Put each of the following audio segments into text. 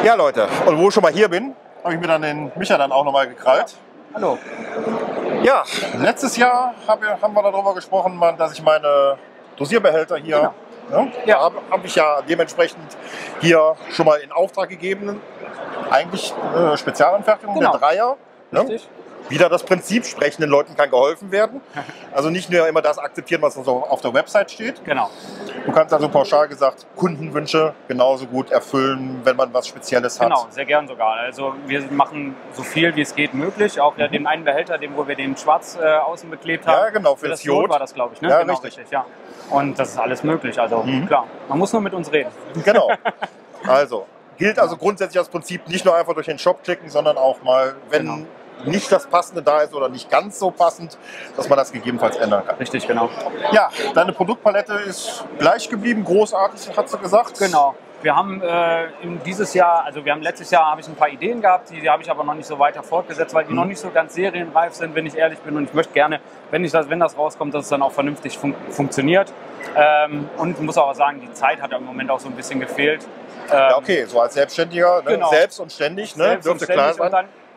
Ja Leute, und wo ich schon mal hier bin, habe ich mir dann den Micha dann auch nochmal gekrallt. Hallo. Ja, letztes Jahr haben wir darüber gesprochen, dass ich meine Dosierbehälter hier, Ja. habe ich ja dementsprechend hier schon mal in Auftrag gegeben. Eigentlich Spezialanfertigung, der Dreier. Richtig. Wieder das Prinzip, sprechenden Leuten kann geholfen werden. Also nicht nur immer das akzeptieren, was so auf der Website steht. Genau. Du kannst also pauschal gesagt Kundenwünsche genauso gut erfüllen, wenn man was Spezielles hat. Genau, sehr gern sogar. Also wir machen so viel wie es geht möglich. Auch den einen Behälter, wo wir den schwarz außen beklebt haben. Ja, genau, für das Jod war das, glaube ich. Ne? Ja, genau, richtig. Ja. Und das ist alles möglich. Also klar, man muss nur mit uns reden. Genau. Also gilt also grundsätzlich das Prinzip, nicht nur einfach durch den Shop klicken, sondern auch mal, wenn nicht das Passende da ist oder nicht ganz so passend, dass man das gegebenenfalls ändern kann. Richtig, genau. Ja, deine Produktpalette ist gleich geblieben, großartig, hat sie gesagt. Genau. Wir haben dieses Jahr, also wir haben letztes Jahr, habe ich ein paar Ideen gehabt, die habe ich aber noch nicht so weiter fortgesetzt, weil die noch nicht so ganz serienreif sind, wenn ich ehrlich bin. Und ich möchte gerne, wenn das rauskommt, dass es dann auch vernünftig funktioniert. Und muss auch sagen, die Zeit hat im Moment auch so ein bisschen gefehlt. Ja, okay, so als Selbstständiger, ne? Genau. Selbst und ständig, ne? Dürfte klar sein.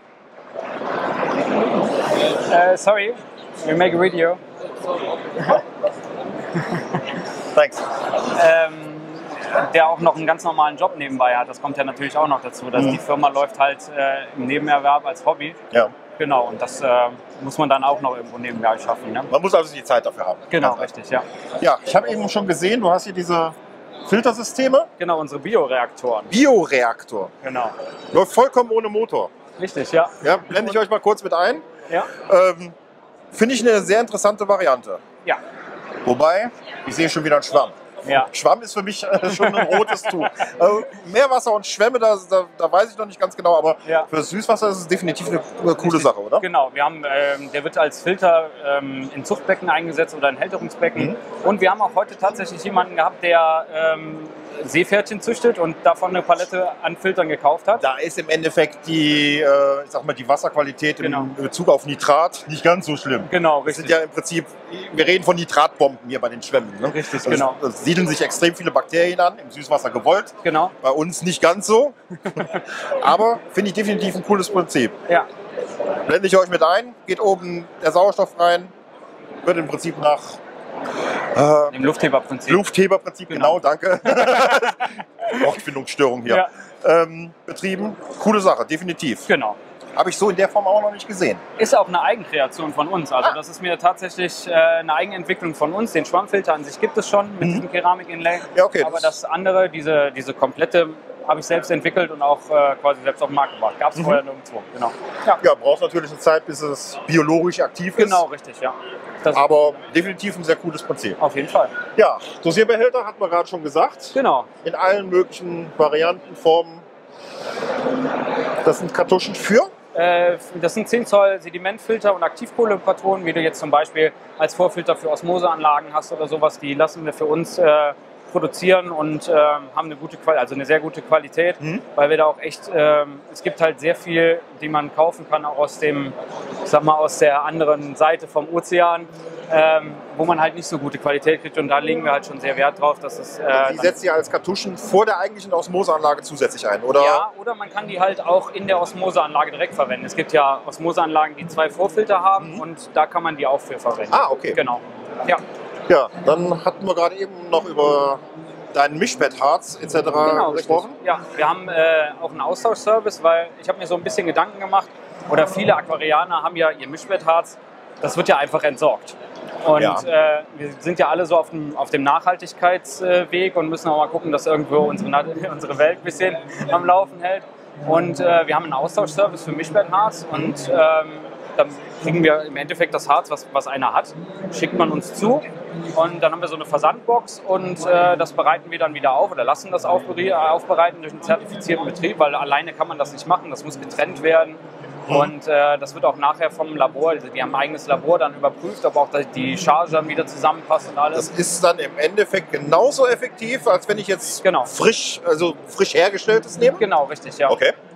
Sorry, we make a video. Thanks. Der auch noch einen ganz normalen Job nebenbei hat. Das kommt ja natürlich auch noch dazu, dass die Firma läuft halt im Nebenerwerb als Hobby. Ja. Genau, und das muss man dann auch noch irgendwo nebenbei schaffen. Ne? Man muss also die Zeit dafür haben. Genau, richtig, ja. Ja, ich habe eben schon gesehen, du hast hier diese Filtersysteme. Genau, unsere Bioreaktoren. Bioreaktor. Genau. Läuft vollkommen ohne Motor. Richtig, ja. Ja, blende ich euch mal kurz mit ein. Ja. Finde ich eine sehr interessante Variante. Ja. Wobei, ich sehe schon wieder einen Schwamm. Ja. Schwamm ist für mich schon ein rotes Tuch. Meerwasser und Schwämme, da weiß ich noch nicht ganz genau, aber für Süßwasser ist es definitiv eine coole Sache, oder? Genau, wir haben, der wird als Filter in Zuchtbecken eingesetzt oder in Hälterungsbecken. Und wir haben auch heute tatsächlich jemanden gehabt, der Seepferdchen züchtet und davon eine Palette an Filtern gekauft hat. Da ist im Endeffekt die, ich sag mal, die Wasserqualität in Bezug auf Nitrat nicht ganz so schlimm. Genau, das richtig. sind ja im Prinzip, wir reden von Nitratbomben hier bei den Schwämmen. Ne? Richtig, also genau. Da siedeln sich extrem viele Bakterien an, im Süßwasser gewollt. Genau. Bei uns nicht ganz so. Aber finde ich definitiv ein cooles Prinzip. Ja. Blende ich euch mit ein, geht oben der Sauerstoff rein, wird im Prinzip nach im Luftheberprinzip. Luftheberprinzip, genau, danke. Wortfindungsstörung hier. Ja. Betrieben. Coole Sache, definitiv. Genau. Habe ich so in der Form auch noch nicht gesehen. Ist auch eine Eigenkreation von uns. Also das ist mir tatsächlich eine Eigenentwicklung von uns. Den Schwammfilter an sich gibt es schon mit diesem Keramik-Inlay. Ja, okay, aber das andere, diese komplette, habe ich selbst entwickelt und auch quasi selbst auf den Markt gebracht. Gab es vorher nirgendwo. Genau. Ja, brauchst natürlich eine Zeit, bis es biologisch aktiv ist. Genau, richtig, ja. Aber definitiv ein sehr cooles Prinzip. Auf jeden Fall. Ja, Dosierbehälter hatten wir gerade schon gesagt. Genau. In allen möglichen Varianten, Formen. Das sind Kartuschen für? Das sind 10 Zoll Sedimentfilter und Aktivkohlepatronen, wie du jetzt zum Beispiel als Vorfilter für Osmoseanlagen hast oder sowas. Die lassen wir für uns produzieren und haben eine gute also eine sehr gute Qualität, weil wir da auch echt, es gibt halt sehr viel, die man kaufen kann, auch aus dem, ich sag mal, aus der anderen Seite vom Ozean, wo man halt nicht so gute Qualität kriegt, und da legen wir halt schon sehr Wert drauf, dass es... die setzt ihr als Kartuschen vor der eigentlichen Osmoseanlage zusätzlich ein, oder? Ja, oder man kann die halt auch in der Osmoseanlage direkt verwenden. Es gibt ja Osmoseanlagen, die 2 Vorfilter haben, und da kann man die auch für verwenden. Ah, okay. Genau, ja. Ja, dann hatten wir gerade eben noch über dein Mischbettharz etc. gesprochen. Richtig. Ja, wir haben auch einen Austauschservice, weil ich habe mir so ein bisschen Gedanken gemacht, oder viele Aquarianer haben ja ihr Mischbettharz, das wird ja einfach entsorgt. Und wir sind ja alle so auf dem Nachhaltigkeitsweg und müssen auch mal gucken, dass irgendwo unsere Welt ein bisschen am Laufen hält. Und wir haben einen Austauschservice für Mischbettharz, und dann kriegen wir im Endeffekt das Harz, was einer hat, schickt man uns zu, und dann haben wir so eine Versandbox, und das bereiten wir dann wieder auf oder lassen das aufbereiten durch einen zertifizierten Betrieb, weil alleine kann man das nicht machen, das muss getrennt werden. Und das wird auch nachher vom Labor, also die haben ein eigenes Labor, dann überprüft, ob auch die Charge dann wieder zusammenpasst und alles. Das ist dann im Endeffekt genauso effektiv, als wenn ich jetzt frisch hergestelltes nehme? Genau, richtig, ja. Okay.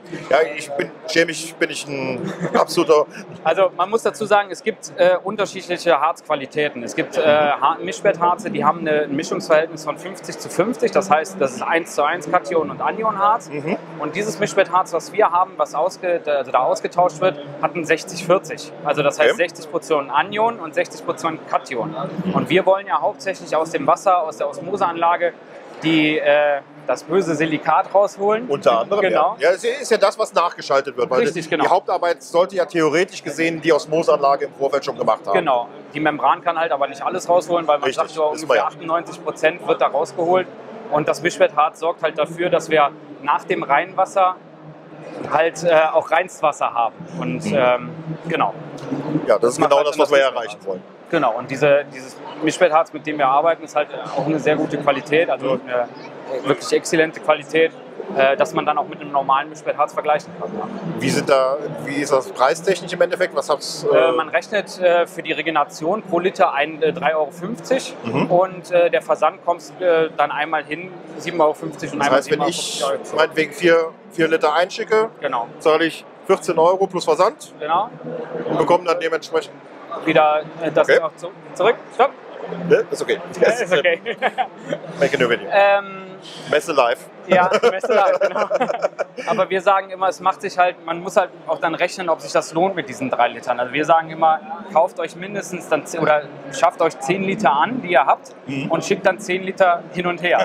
Ja, chemisch bin ich ein absoluter... Also man muss dazu sagen, es gibt unterschiedliche Harzqualitäten. Es gibt Mischbettharze, die haben ein Mischungsverhältnis von 50:50. Das heißt, das ist 1:1 Kation- und Anionharz. Und dieses Mischbettharz, was wir haben, was da ausgetauscht wird, hat ein 60:40. Also das heißt 60 Portionen Anion und 60 Portionen Kation. Und wir wollen ja hauptsächlich aus dem Wasser, aus der Osmoseanlage, das böse Silikat rausholen. Unter anderem, genau. Ja, es ist ja das, was nachgeschaltet wird. Weil Richtig, genau. Die Hauptarbeit sollte ja theoretisch gesehen die Osmoseanlage im Vorfeld schon gemacht haben. Genau. Die Membran kann halt aber nicht alles rausholen, weil man Richtig, sagt, so ungefähr 98% wird da rausgeholt. Und das Mischbettharz sorgt halt dafür, dass wir nach dem Reinwasser halt auch Reinstwasser haben. Und genau. Ja, das ist genau das, was wir erreichen wollen. Genau, und dieses Mischbettharz, mit dem wir arbeiten, ist halt auch eine sehr gute Qualität, also eine wirklich exzellente Qualität, dass man dann auch mit einem normalen Mischbettharz vergleichen kann. Ja. Wie ist das preistechnisch im Endeffekt? Man rechnet für die Regeneration pro Liter 3,50 € und der Versand kommt dann einmal hin 7,50 € und das einmal heißt, wenn ich meinetwegen 4 Liter einschicke, genau, zahle ich 14 € plus Versand genau, und bekomme dann dementsprechend wieder das noch zurück. Stopp. Ne? Ist okay. Ist okay. Make a new video. Messe live. Ja, Messe live, genau. Aber wir sagen immer, es macht sich halt, man muss halt auch dann rechnen, ob sich das lohnt mit diesen 3 Litern. Also wir sagen immer, kauft euch mindestens dann oder schafft euch 10 Liter an, die ihr habt, und schickt dann 10 Liter hin und her.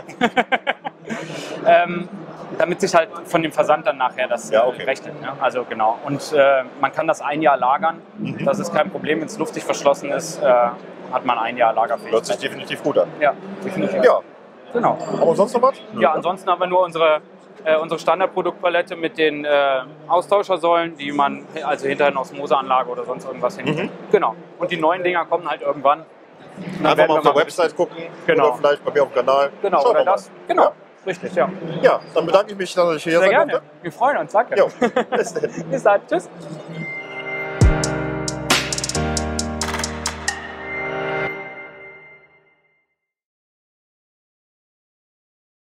Damit sich halt von dem Versand dann nachher das rechnet. Ne? Also genau. Und man kann das 1 Jahr lagern. Das ist kein Problem, wenn es luftig verschlossen ist, hat man 1 Jahr Lagerfähigkeit. Hört sich definitiv gut an. Ja, definitiv. Ja. Genau. Aber sonst noch was? Ja, ansonsten haben wir nur unsere Standardproduktpalette mit den Austauschersäulen, die man also hinter einer Osmoseanlage oder sonst irgendwas hin. Genau. Und die neuen Dinger kommen halt irgendwann. Einfach mal auf der Website gucken oder vielleicht bei mir auf dem Kanal. Genau, Schauen oder das. Genau. Ja. Richtig, ja. Ja, dann bedanke ich mich, dass ich hier sein Sehr gerne. durfte. Wir freuen uns, danke. Jo. Bis dann. Bis dann. Tschüss.